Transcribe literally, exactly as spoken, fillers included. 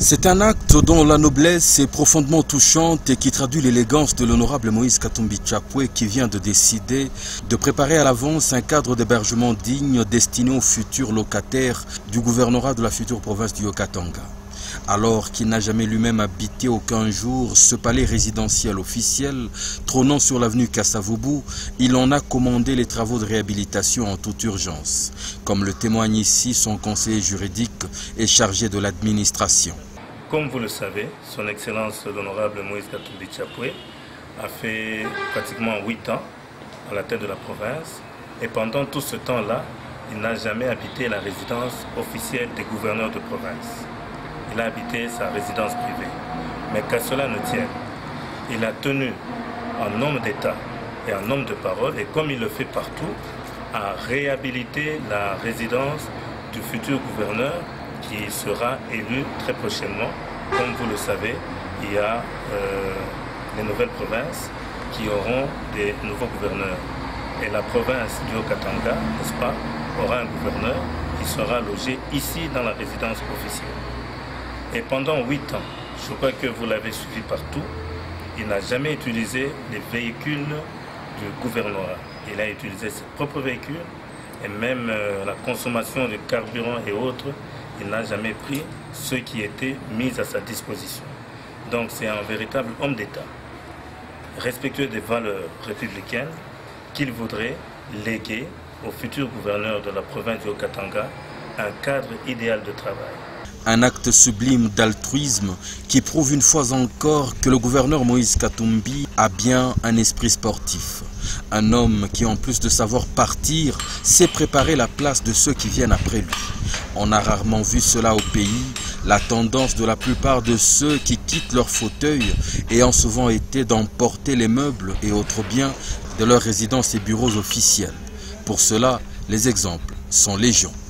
C'est un acte dont la noblesse est profondément touchante et qui traduit l'élégance de l'honorable Moïse Katumbi Tchapoué qui vient de décider de préparer à l'avance un cadre d'hébergement digne destiné aux futurs locataires du gouvernorat de la future province du Haut-Katanga. Alors qu'il n'a jamais lui-même habité aucun jour ce palais résidentiel officiel trônant sur l'avenue Kassavubu, il en a commandé les travaux de réhabilitation en toute urgence, comme le témoigne ici son conseiller juridique et chargé de l'administration. Comme vous le savez, son Excellence l'honorable Moïse Katumbi Tchapoué a fait pratiquement huit ans à la tête de la province et pendant tout ce temps-là, il n'a jamais habité la résidence officielle des gouverneurs de province. Il a habité sa résidence privée. Mais qu'à cela ne tienne, il a tenu en homme d'État et en homme de parole, et comme il le fait partout, à réhabiliter la résidence du futur gouverneur qui sera élu très prochainement. Comme vous le savez, il y a euh, les nouvelles provinces qui auront des nouveaux gouverneurs. Et la province du Haut-Katanga, n'est-ce pas, aura un gouverneur qui sera logé ici dans la résidence officielle. Et pendant huit ans, je crois que vous l'avez suivi partout, il n'a jamais utilisé les véhicules du gouvernorat. Il a utilisé ses propres véhicules et même euh, la consommation de carburant et autres, il n'a jamais pris ceux qui étaient mis à sa disposition. Donc c'est un véritable homme d'État, respectueux des valeurs républicaines qu'il voudrait léguer au futur gouverneur de la province du Haut-Katanga un cadre idéal de travail. Un acte sublime d'altruisme qui prouve une fois encore que le gouverneur Moïse Katumbi a bien un esprit sportif. Un homme qui, en plus de savoir partir, sait préparer la place de ceux qui viennent après lui. On a rarement vu cela au pays, la tendance de la plupart de ceux qui quittent leur fauteuil ayant souvent été d'emporter les meubles et autres biens de leurs résidences et bureaux officiels. Pour cela, les exemples sont légion.